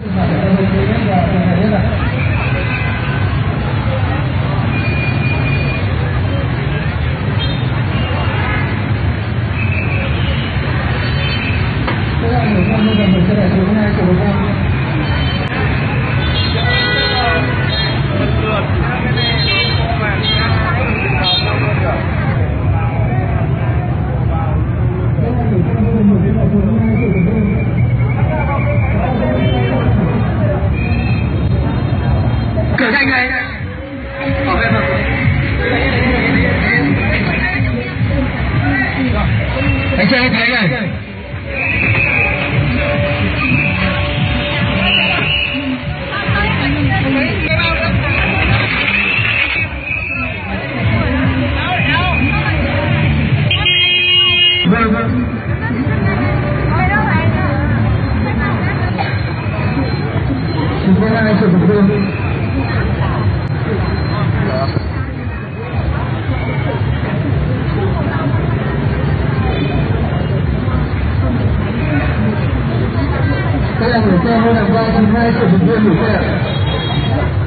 Cửa nhanh này. Ở bên mặt. Anh chơi thấy này. Vâng vâng. Chúng tôi đang sử dụng luôn. Đây là gửi xe hơi làm 302 sử dụng viên gửi xe.